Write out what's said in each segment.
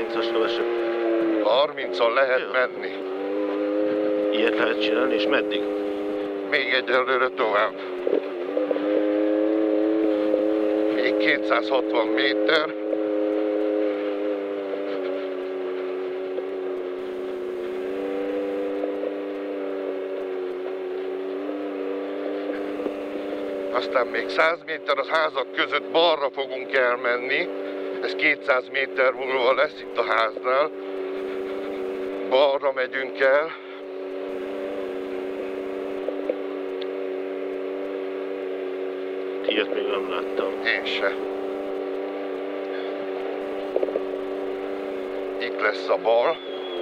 30-asra vesek. 30-on lehet menni. Ilyet lehet csinálni, és meddig? Még egyelőre tovább. Még 260 méter. Aztán még 100 méter a házak között balra fogunk elmenni. Ez 200 méter múlva lesz itt a háznál. Balra megyünk el. Ilyet még nem láttam. Én se. Itt lesz a bal.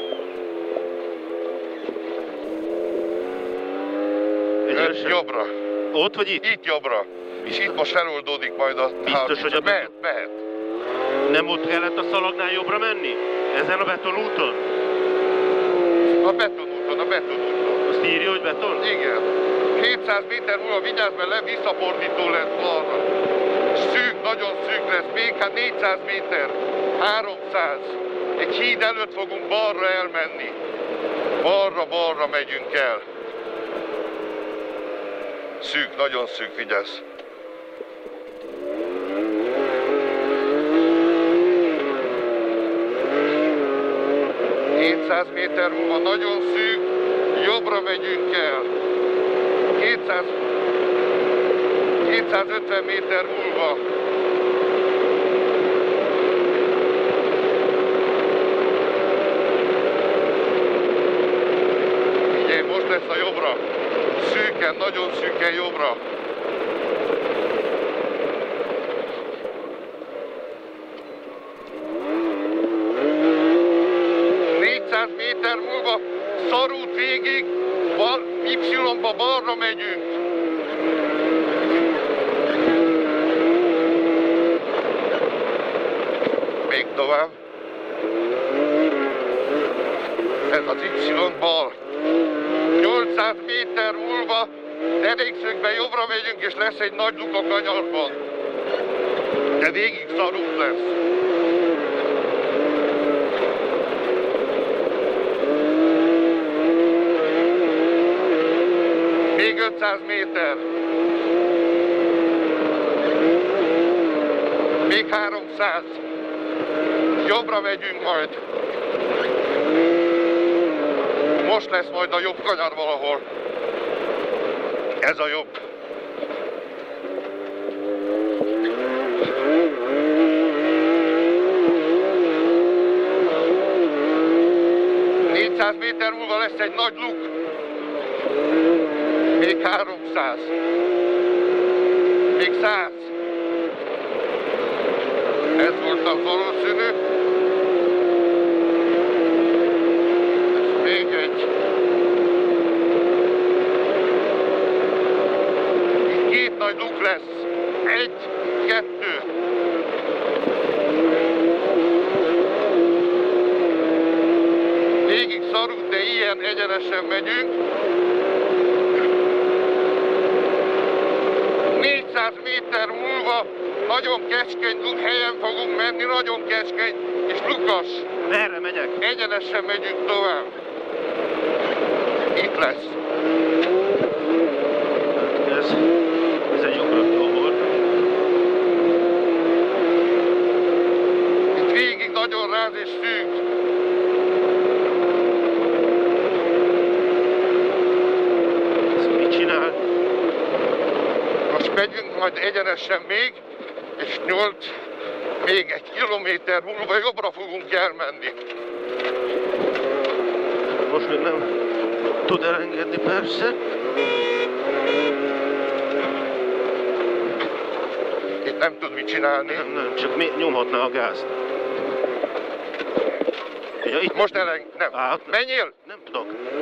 Jobbra. Ott vagy itt? Itt jobbra. És itt most feloldódik majd a... Biztos, hogy a mehet. Nem ott kellett a szalagnál jobbra menni? Ezen a betonúton? A betonúton. Azt írja, hogy beton? Igen. 200 méter múlva vigyázz, mert visszafordító lesz balra. Szűk, nagyon szűk lesz. Még hát 400 méter. 300. Egy híd előtt fogunk balra elmenni. Balra megyünk el. Szűk, nagyon szűk, vigyázz. ...200 méter múlva nagyon szűk, jobbra megyünk el. 250 méter múlva. Figyelj, most lesz a jobbra. Szűken, nagyon szűken jobbra. Méter múlva szarút végig, Y-ba balra megyünk. Még tovább. Ez az Y bal. 800 méter múlva derékszögbe jobbra megyünk, és lesz egy nagy luk a kanyarban. De végig szarút lesz. Még 500 méter. Még 300. Jobbra megyünk majd. Most lesz majd a jobb kanyar valahol. Ez a jobb. Méter múlva lesz egy nagy luk. Még 300. Még 100. Ez volt az valószínű. Ez még egy. Itt két nagy luk lesz. 1, 2. Végig szarunk, de ilyen egyenesen megyünk. 400 méter múlva nagyon keskeny helyen fogunk menni, nagyon keskeny és lukas. Merre megyek? Egyenesen megyünk tovább. Itt lesz. Ez egy ugrató volt. Itt végig nagyon ráz és szűk. Ez mit csinál? Most megyünk majd egyenesen még, és még 1 kilométer múlva jobbra fogunk elmenni. Most még nem tud elengedni, persze. Itt nem tud mit csinálni. Nem, csak nyomhatná a gázt. Ja, itt most nem. Menjél! Nem tudok.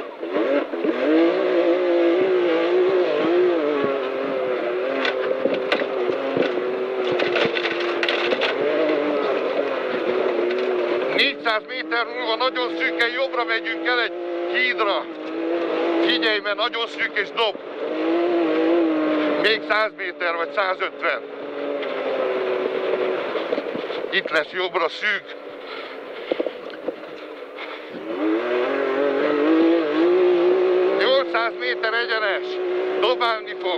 Méter múlva nagyon szűken jobbra megyünk el egy hídra. Figyelj, mert nagyon szűk és dob. Még 100 méter vagy 150. Itt lesz jobbra szűk. egyenes, dobálni fog.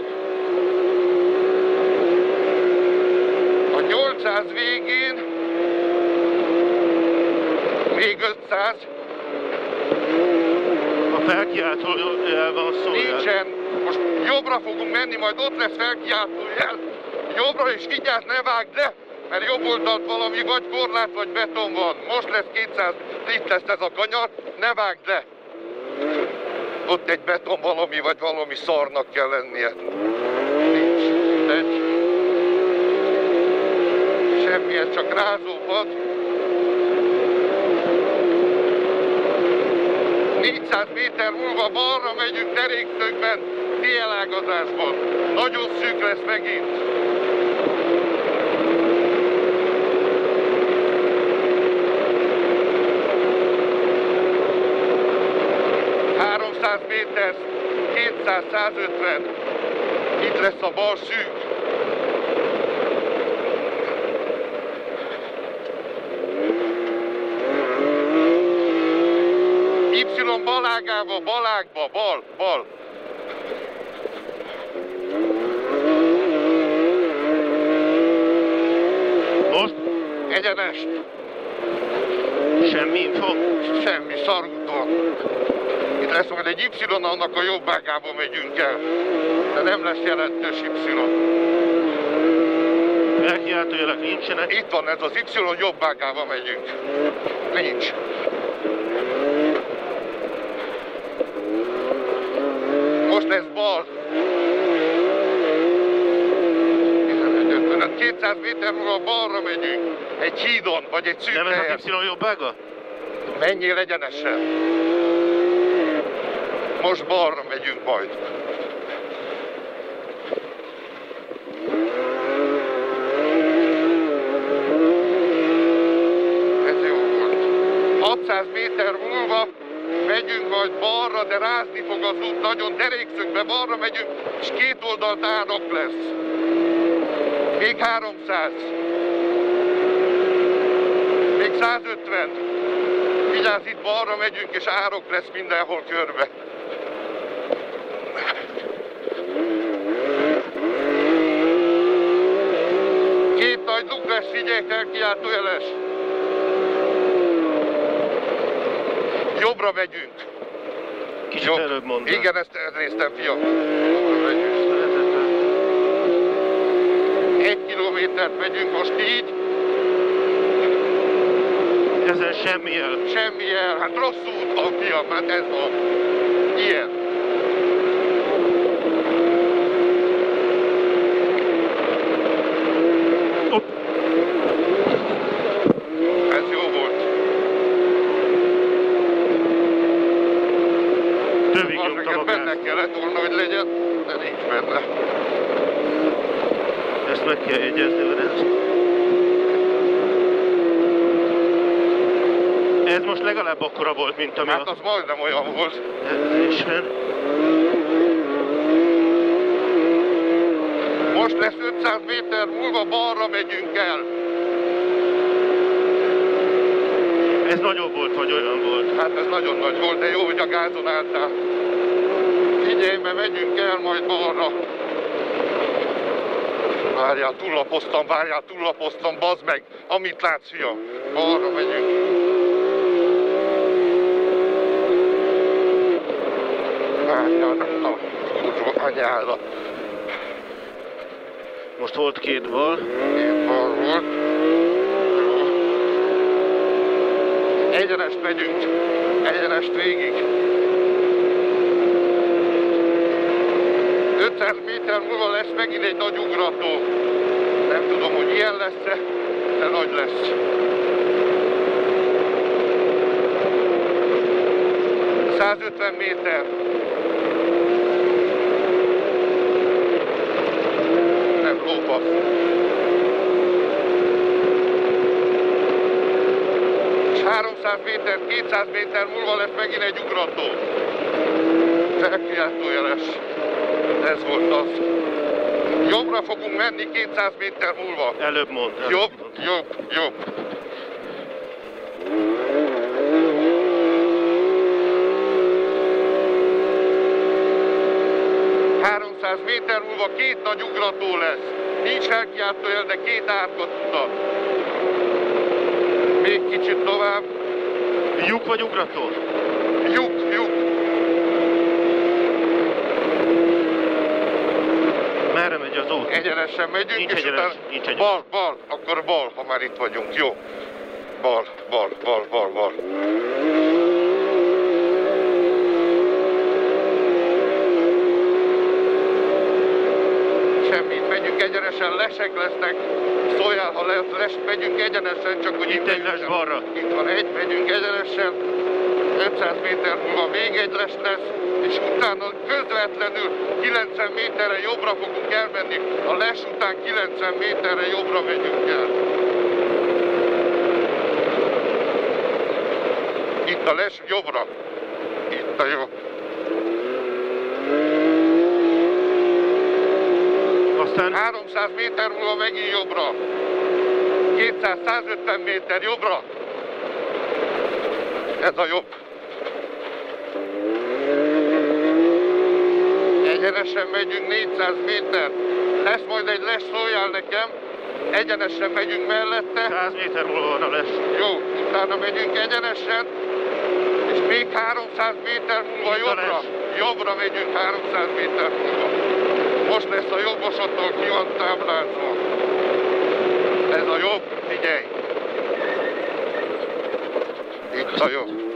A 800 végén még 500. A felkiáltó jel van szó. Nincsen. Most jobbra fogunk menni, majd ott lesz felkiáltó jel. Jobbra, és vigyázz, ne vágd le, mert jobb oldalt valami vagy korlát, vagy beton van. Most lesz 200, itt lesz ez a kanyar, ne vágd le. Ott egy beton valami, vagy valami szarnak kell lennie. Nincs. Semmi, ez csak rázópad. 400 méter múlva balra megyünk derékszögben, T-elágazásban. Nagyon szűk lesz megint. Méter, 200-150. Itt lesz a bal szűk. Y balágába, balágba, bal. Most? Egyenest. Semmi info? Semmi, szarút van. Itt lesz majd egy Y, annak a jobb ágába megyünk el. De nem lesz jelentős Y. Felkiáltójelek nincsenek? Itt van ez az Y, jobb ágába megyünk. Nincs. Most lesz bal. 200 méter múlva balra megyünk. Egy hídon, vagy egy szűk nem helyen. ez az Y jobb ága? Menjél egyenesen. Most balra megyünk majd. Ez jó volt. 600 méter múlva megyünk majd balra, de rázni fog az út nagyon, derékszögbe balra megyünk, és két oldalt árok lesz. Még 300. Még 150. Vigyázz, itt balra megyünk, és árok lesz mindenhol körbe. Két nagy luk lesz, figyelj, felkiáltójeles. Jobbra megyünk. Kicsit előbb mondtál. Igen, ezt néztem, fiam. Jobbra megyünk. 1 kilométert megyünk most így. Ezen semmi jel. Semmi jel, hát rossz út van, fiam, hát ez van. Ilyen. Hopp. Ez jó volt. Tövig nyomtam a benne gázt. kellett volna, hogy legyen, de nincs benne. Ezt meg kell jegyezni, Lorenz. Ez most legalább akkora volt, mint ami Hát az majdnem olyan volt. edzésen. Most lesz 500 méter múlva, balra megyünk el. Ez nagyobb volt, vagy olyan volt? Hát ez nagyon nagy volt, de jó, hogy a gázon álltál. Figyelj, mert megyünk el majd balra. Várjál, túllapoztam, bazd meg, amit látsz, fiam. Balra megyünk. Várjál, na, kurva anyára. Most volt két bal. Két bal volt. Egyenest megyünk, egyenest végig. 500 méter múlva lesz megint egy nagy ugrató. Nem tudom, hogy ilyen lesz-e, de nagy lesz. ...150 méter. Nem lófasz. És 300 méter, 200 méter múlva lesz megint egy ugrató. Felkiáltójeles. Ez volt az. Jobbra fogunk menni 200 méter múlva. Előbb mond. Jobb. 200 méter múlva 2 nagy ugrató lesz. Nincs felkiáltójel, de 2 átkat utat. Még kicsit tovább. Lyuk vagy ugrató? Lyuk. Merre megy az út? Egyenesen megyünk, Nincs és egyenes, utána nincs egyenes. bal, akkor bal, ha már itt vagyunk, jó. Bal. Semmit, megyünk egyenesen, lesek lesznek, szóljál, ha megyünk egyenesen, csak hogy itt egy les balra. Itt van egy, megyünk egyenesen, 500 méter múlva még egy les lesz, és utána közvetlenül 90 méterre jobbra fogunk elmenni, a les után 90 méterre jobbra megyünk el. Itt a les, jobbra. Itt a jobb. Aztán 300 méter múlva megint jobbra. 200-150 méter jobbra. Ez a jobb. Egyenesen megyünk 400 méter. Lesz majd egy les, szóljál nekem. Egyenesen megyünk mellette. 100 méter múlva van a les. Jó, utána megyünk egyenesen. És még 300 méter múlva jobbra. Jobbra megyünk 300 méter múlva. Most lesz a jobbosodtól, ki van táblázva. Ez a jobb, figyelj! Itt a jobb.